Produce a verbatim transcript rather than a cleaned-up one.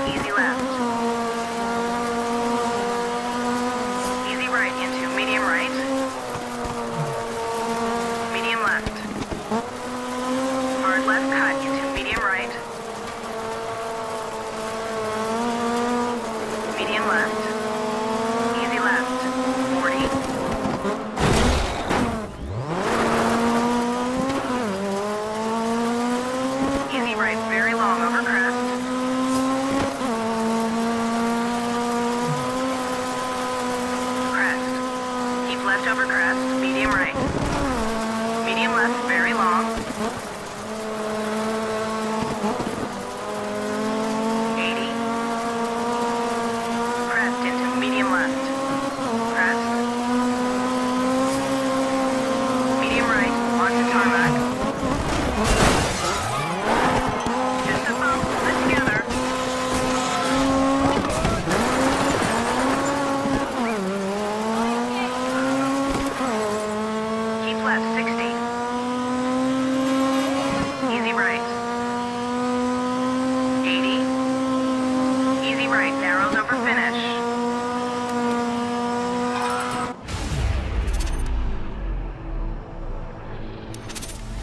Easy left. Easy right into medium right. Medium left. Hard left cut into medium right. Medium left. Easy left. forty. Easy right, very long over crest. Crest. Keep left over crest, medium right. Medium left, very long.